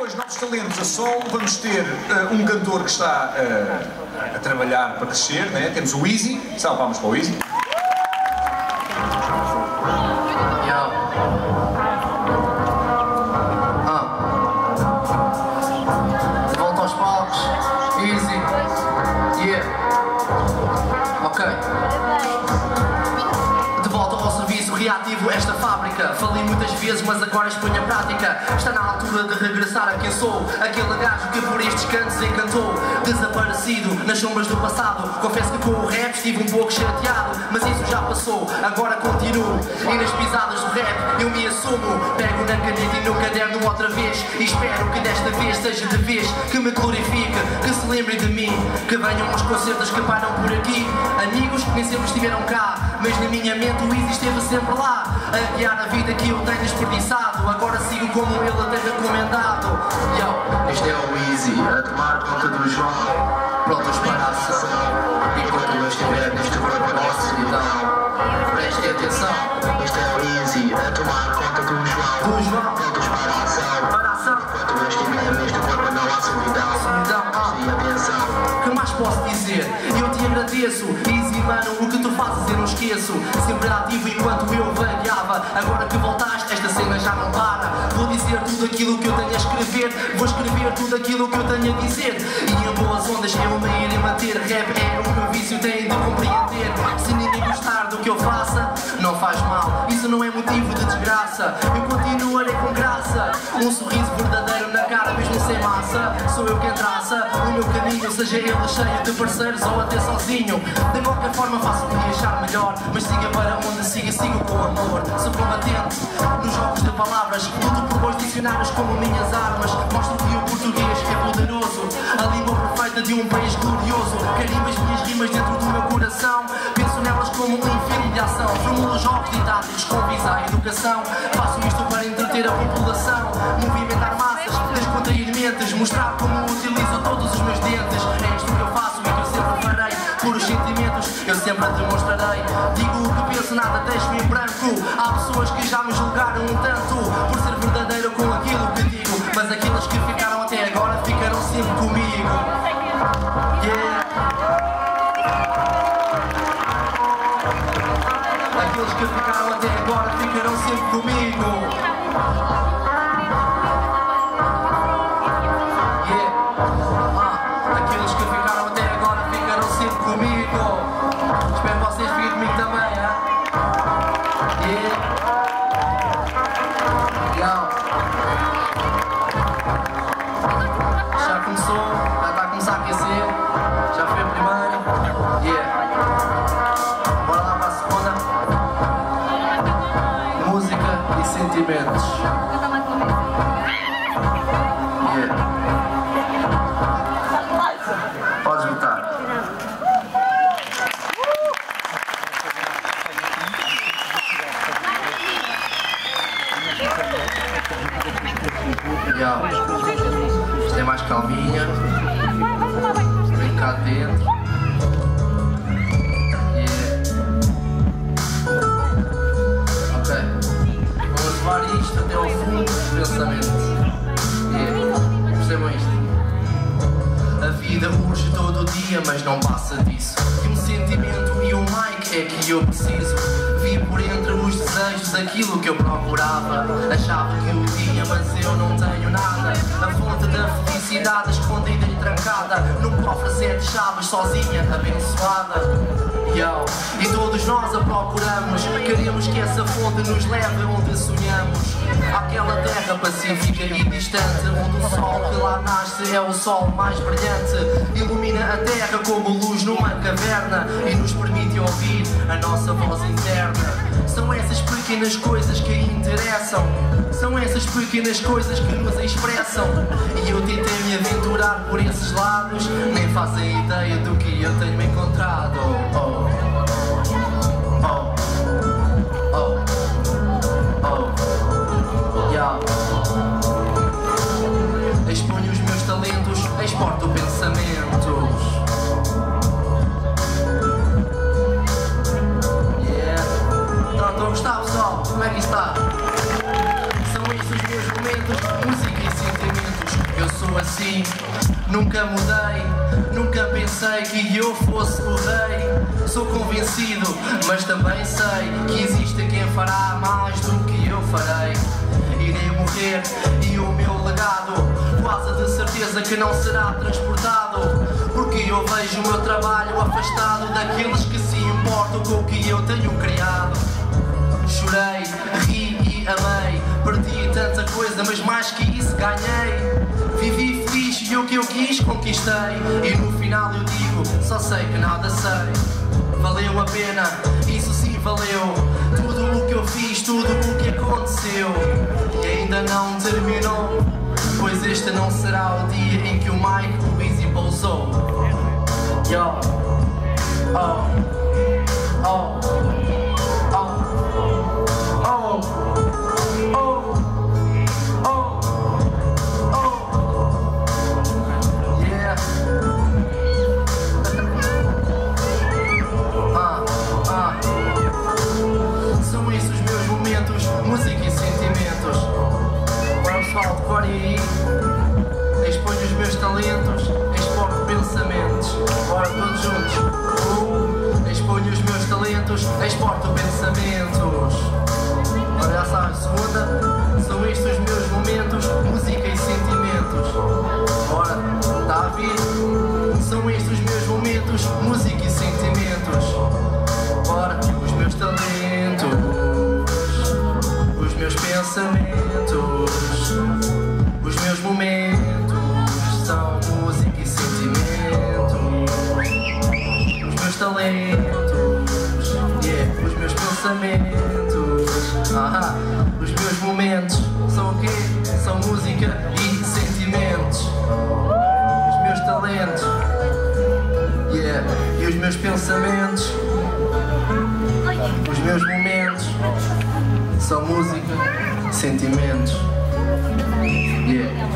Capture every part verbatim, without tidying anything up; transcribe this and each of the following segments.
dois novos talentos a solo. Vamos ter uh, um cantor que está uh, a trabalhar para crescer, né? Temos o Easy. Salve palmas para o Easy. Reativo esta fábrica, falei muitas vezes mas agora exponho a prática. Está na altura de regressar a quem sou, aquele gajo que por estes cantos encantou. Desaparecido nas sombras do passado, confesso que com o rap estive um pouco chateado, mas isso já passou, agora continuo. E nas pisadas do rap eu me assumo, pego na caneta e no caderno outra vez, e espero que desta vez seja de vez que me glorifique, que se lembrem de mim, que venham aos concertos que param por aqui. Amigos que nem sempre estiveram cá, mas na minha mente o Easy esteve sempre lá, a guiar a vida que eu tenho desperdiçado. Agora sigo como ele tem recomendado. Yo, este é o Easy, a tomar conta do João, prontos para a ação. Enquanto eu estiver neste corpo da solidão, prestem atenção. Este é o Easy, a tomar conta do João, do João, prontos para a ação. Para a ação. Enquanto eu estiver neste corpo não há solidão, solidão, prestem atenção. Que mais posso dizer? Eu te agradeço, Easy mano, o que tu fazes eu não esqueço. Sempre ativo enquanto eu vagueava, agora que voltaste esta cena já não para. Vou dizer tudo aquilo que eu tenho a escrever, vou escrever tudo aquilo que eu tenho a dizer. E em boas ondas eu me irei manter. Rap é o meu vício, tem de compreender. Se ninguém gostar do que eu faça, não faz mal, isso não é motivo de desgraça. Eu continuarei com graça, um sorriso verdadeiro na cara mesmo sem massa. Sou eu quem traça o meu caminho, seja ele cheio de parceiros ou até sozinho. De qualquer forma faço-me achar melhor, mas siga para onde siga, sigo com amor. Sou combatente nos jogos de palavras, luto por bons dicionários como minhas armas. Mostro que o português é poderoso, a língua perfeita de um país glorioso. Carimbo as minhas rimas dentro do meu coração, penso nelas como um filme de ação. Formulo jogos didáticos com visa à educação, faço isto para entreter a população, movimentar massas, descontrair mentes, mostrar como utilizo todos os meus dentes. É isto que eu faço e que eu sempre farei, por os sentimentos eu sempre a demonstrarei. Digo o que penso, nada deixo em branco. Há pessoas que já me julgaram um tanto por ser verdadeiro com aquilo que digo, mas aquelas que ficaram até agora ficarão sempre comigo. Yeah. Aqueles que ficaram até agora ficarão sempre comigo. Yeah. Ah, aqueles que ficaram até agora ficarão sempre comigo. Espero que vocês fiquem comigo também, hein? Yeah. Legal. Já começou, já está a começar a aquecer. Já foi a primeira. Yeah. Bora lá para a segunda. Música e sentimentos. Yeah. Podes botar. Yeah. Isto é mais calminha. Vem cá dentro. Yeah. Ok. Vamos levar isto até ao fundo dos pensamentos. Yeah. Percebam isto. A vida urge todo dia, mas não passa disso. E um sentimento e um mic é que eu preciso. Vi por entre os desejos aquilo que eu procurava. Achava que eu tinha, mas eu não tenho nada. A fonte da felicidade escondida e trancada num cofre sete chaves, sozinha, abençoada. Yo. E todos nós a procuramos, queremos que essa fonte nos leve onde sonhamos. Àquela terra pacífica e distante, onde o sol que lá nasce é o sol mais brilhante. Ilumina a terra como luz numa caverna e nos permite ouvir a nossa voz interna. São essas pequenas coisas que interessam, são essas pequenas coisas que nos expressam. E eu tentei me aventurar por esses lados, nem fazem ideia do que eu tenho encontrado. Oh, oh, oh, oh, yeah. Exponho os meus talentos, exporto pensamentos. Yeah. Não estou a gostar, pessoal? Como é que está? São estes os meus momentos, música e sentimentos. mim, nunca mudei, nunca pensei que eu fosse o rei. Sou convencido, mas também sei que existe quem fará mais do que eu farei. Irei morrer e o meu legado quase de certeza que não será transportado, porque eu vejo o meu trabalho afastado daqueles que se importam com o que eu tenho criado. Chorei, ri e amei, perdi tanta coisa, mas mais que isso ganhei. Vivi feliz e o que eu quis conquistei, e no final eu digo, só sei que nada sei. Valeu a pena, isso sim valeu, tudo o que eu fiz, tudo o que aconteceu. E ainda não terminou, pois este não será o dia em que o Mike, o Easy pousou. Yo, oh, oh, oh, oh, oh, oh, oh, yeah. Ah, ah. São esses os meus momentos, música e sentimentos. Agora pessoal, decore aí, exponho os meus talentos, exponho pensamentos. Bora todos juntos. Uh, exponho os meus talentos, exporto pensamentos. Olha já sabe, segunda, são estes os meus momentos, música e sentimentos. Bora, tá a vir? São estes os meus momentos, música e sentimentos. Bora, os meus talentos, os meus pensamentos, os meus momentos são música e sentimento. Os meus talentos, yeah, os meus pensamentos, ah, os meus momentos são o quê? São música e sentimentos. Os meus talentos, yeah, e os meus pensamentos, os meus momentos são música e sentimentos. Yeah.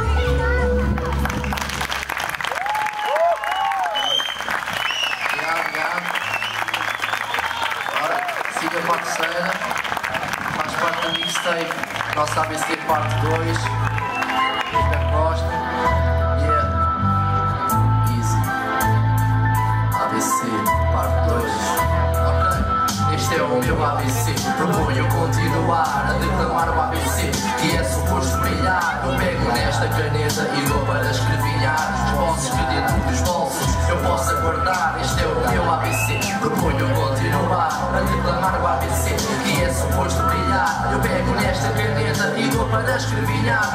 Siga para a terceira, faz parte da mixtape, nossa A B C parte dois, Pedro Costa, yeah, easy, A B C parte dois, ok, este é o meu A B C, proponho continuar a declamar o A B C, que é suposto brilhar, eu pego nesta caneta e dou para escrevinhar, os bolsos que dentro dos bolsos eu possa guardar, este é o meu A B C, proponho continuar a declamar o A B C, que é suposto brilhar, eu pego nesta caneta e dou para escrevinhar,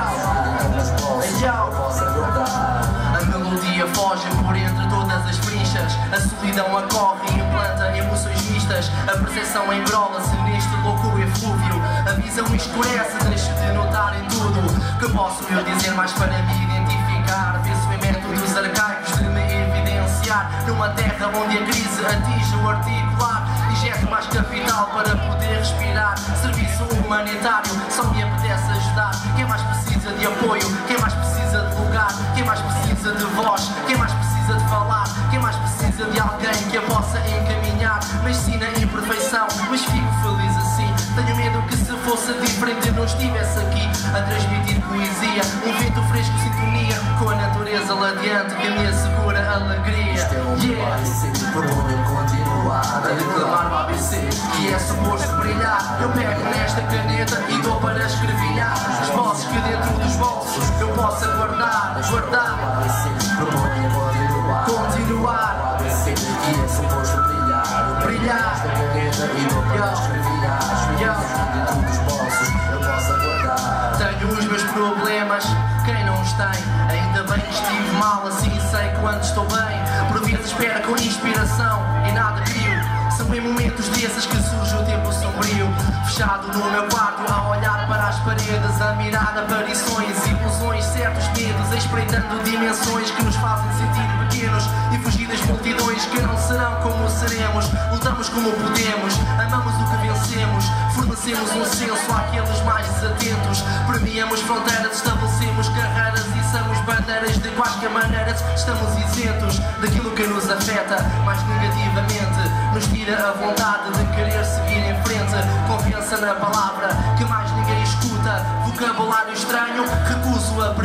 ai possa guardar. A melodia foge por entre todas as frinchas, a solidão acorre e implanta emoções mistas, a percepção engrola-se neste louco eflúvio, a visão escurece, deixo de notar em tudo, que posso eu dizer mais para me identificar, penso em métodos arcaicos de me evidenciar, numa terra onde a crise atinge o articular, injeto mais capital para poder respirar, serviço humanitário, só me apetece ajudar, quem mais precisa de apoio, quem mais precisa de lugar, quem mais precisa de voz, quem mais precisa de falar, quem mais precisa de alguém que a possa encaminhar, me ensina a imperfeição, mas fico feliz assim, tenho medo que se fosse diferente eu não estivesse aqui, a transmitir poesia, um vento fresco, sintonia, com a natureza ladeante que me assegura alegria. Este é o meu A B C, proponho continuar a declamar o A B C, que é suposto brilhar, eu pego nesta caneta e dou para escrevinhar, os bolsos que dentro dos bolsos eu possa guardar, guardar, o A B C, proponho continuar, continuar, o A B C, que é suposto brilhar, brilhar, esta caneta e dou para escrevinhar, os bolsos que dentro dos bolsos eu possa guardar. Tenho os meus problemas, quem não os tem? Ainda bem que estive mal, assim sei quando estou bem. Por vezes espero com inspiração e nada crio. São em momentos desses que surge o tempo sombrio. Fechado no meu quarto, a olhar para as paredes, a mirar aparições, ilusões, certos medos, espreitando dimensões que nos fazem sentir pequenos e fugir das multidões que não serão como seremos. Lutamos como podemos, amamos o que vencemos, fornecemos um senso àqueles mais desatentos, premiamos fronteiras, estabelecemos carreiras e somos bandeiras de quaisquer maneiras. Estamos isentos daquilo que nos afeta mais negativamente, nos tira a vontade de querer seguir em frente. Confiança na palavra que mais ninguém escuta, vocabulário estranho, recuso a permuta.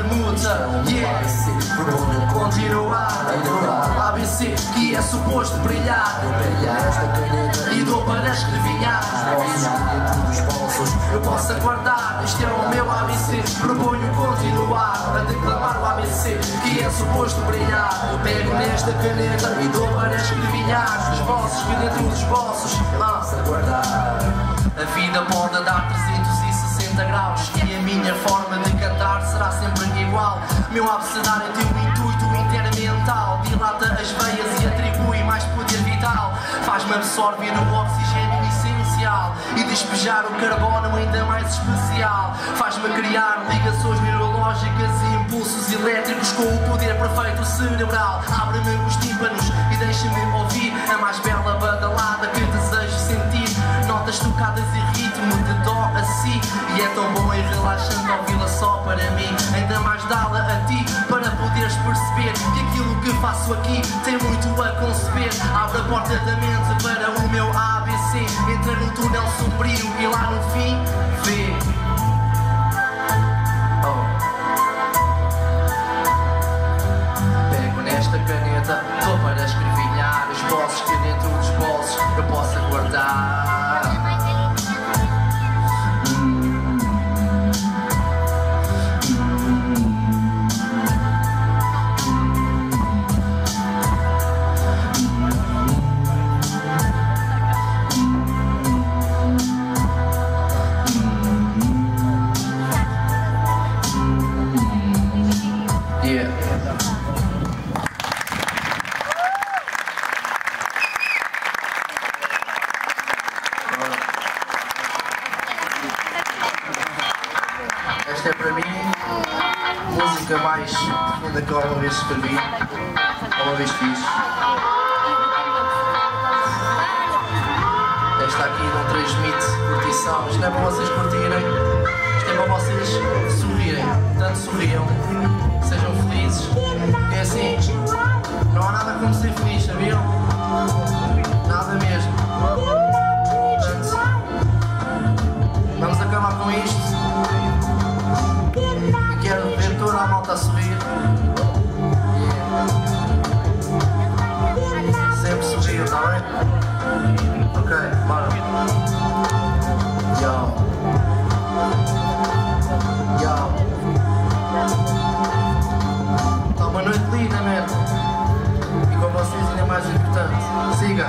caneta. Yeah, continuar. A B C que é suposto brilhar. E dou para escrevinhar. Eu posso aguardar, este é o meu A B C. Proponho continuar a declamar o A B C que é suposto brilhar. Eu pego nesta caneta e dou para escrevinhar os vossos que dentro dos vossos. Ah. A vida pode andar trezentos e sessenta graus e a minha forma de cantar será sempre igual. Meu abecedário tem um intuito intermental, dilata as veias e atribui mais poder vital. Faz-me absorver o oxigênio essencial e despejar o carbono ainda mais especial. Faz-me criar ligações neurológicas e impulsos elétricos com o poder perfeito cerebral. Abre-me os tímpanos e deixa-me ouvir a mais bela badalada que desejo sentir. Notas tocadas e ritmo de dó a si. E é tão bom e relaxante ouvi-la só para mim. Ainda mais dá-la a ti para poderes perceber que aquilo que faço aqui tem muito a conceber. Abre a porta da mente para o meu A B C. Entra num túnel sombrio e lá no fim vê. Oh. Pego nesta caneta, dou para escrevinhar os bolsos que dentro dos bolsos eu possa guardar. Esta é para mim a música mais profunda que eu uma vez escrevi, uma vez fiz. Esta aqui não transmite curtição, isto não é para vocês curtirem, isto é para vocês sorrirem, tanto sorriam, sejam felizes. É assim, não há nada como ser feliz, sabiam? Nada mesmo. Portanto, vamos acabar com isto. E quero ver toda a malta a sorrir. Yeah. Sempre sorrir, está bem? Ok, bora. Yo. Yo. Está uma noite linda, man. E com vocês ainda mais importante. Siga.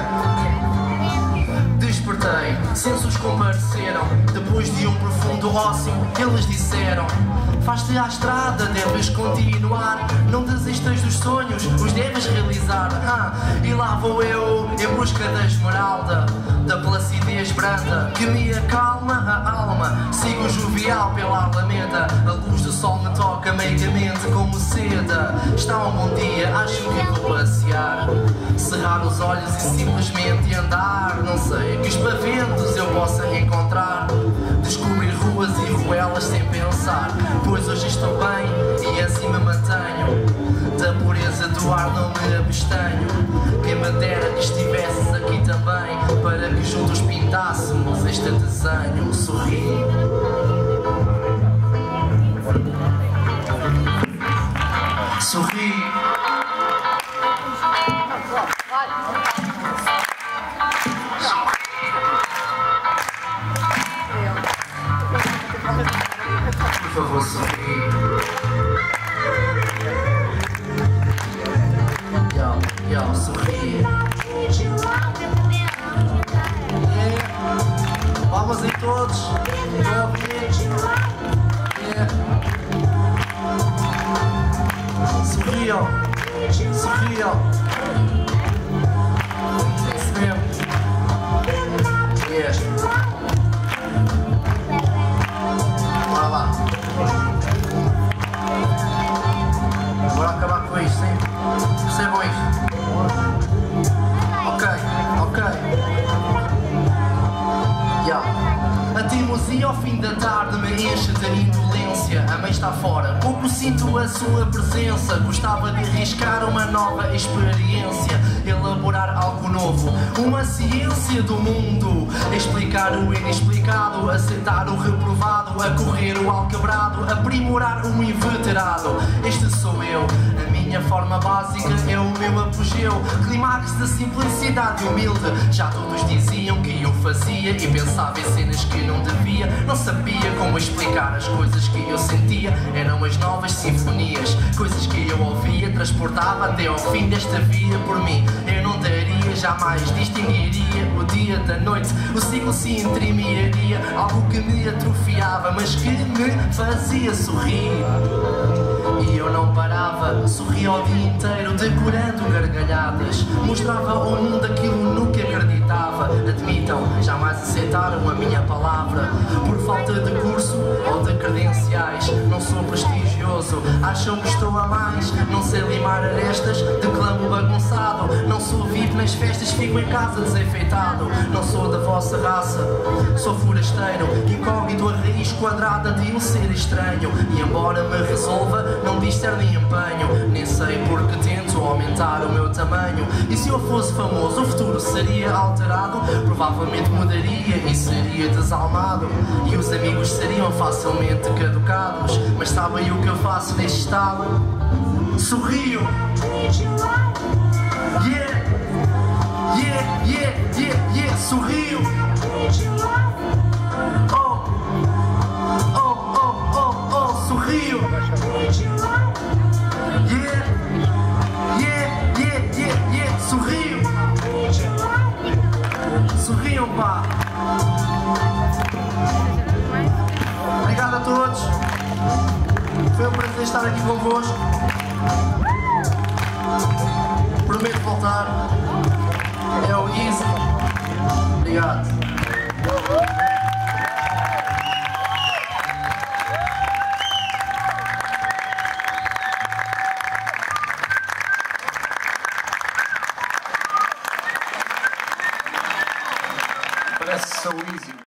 Despertei, sensos compareceram. Depois de um profundo ócio, eles disseram: faz-te à estrada, deves continuar. Não desistas dos sonhos, os deves realizar. ah, E lá vou eu, em busca da esmeralda, da placidez branda que me acalma a alma. Sigo jovial pela alameda, a luz do sol me toca meigamente como seda. Está um bom dia, acho que vou passear, cerrar os olhos e simplesmente andar. Não sei que espaventos eu possa encontrar, descobrir ruas e ruelas sem pensar. Pois hoje estou bem e assim me mantenho, da pureza do ar não me abstenho. Quem me dera que estivesses aqui também, para que juntos pintássemos este desenho. Sorri. Sorri. Por favor, sorri. Yo, yo, sorri. Yeah. Palmas em todos. Yeah. Sorriam. Sorriam. É isso mesmo. Yeah. Bora lá. Bora acabar com isto, sim? Percebam isto? Ok, ok. Yeah. A teimosia ao fim da tarde me enche de indolência. A mãe está fora, pouco Eu sinto a sua presença, gostava de arriscar uma nova experiência, elaborar algo novo, uma ciência do mundo, explicar o inexplicado, aceitar o reprovado, a correr o alquebrado, aprimorar o inveterado. Este sou eu, a minha forma básica é o meu apogeu, clímax da simplicidade humilde. Já todos diziam que eu fazia e pensava em cenas que não devia, não sabia como explicar as coisas que eu sentia. Eram as novas sinfonias, coisas que eu ouvia, transportava até ao fim desta vida por mim. Eu não daria, jamais distinguiria o dia da noite, o ciclo se entremearia, algo que me atrofiava, mas que me fazia sorrir. E eu não parava, sorria o dia inteiro, decorando gargalhadas, mostrava ao mundo aquilo no que acreditava. Admitam, jamais aceitaram a minha palavra, por falta de curso ou de credenciais. Não sou prestigioso, acham que estou a mais, não sei limar arestas, declamo bagunçado. Não sou V I P nas festas, fico em casa desenfeitado. Não sou da vossa raça, sou forasteiro, incógnito, a raiz quadrada de um ser estranho. E embora me resolva, não discerne empenho, nem sei porque tento aumentar o meu tamanho. E se eu fosse famoso, o futuro seria alterado, provavelmente mudaria e seria desalmado, e os amigos seriam facilmente caducados. Mas sabem o que eu faço neste estado? Sorrio. Yeah, yeah, yeah, yeah, yeah, sorrio. Oh, oh, oh, oh, oh, sorrio. Yeah, yeah, yeah, yeah, yeah, sorrio. Sorriam, pá. Obrigado a todos. Foi um prazer estar aqui convosco. Prometo voltar. É o Easy. Obrigado. Parece so easy.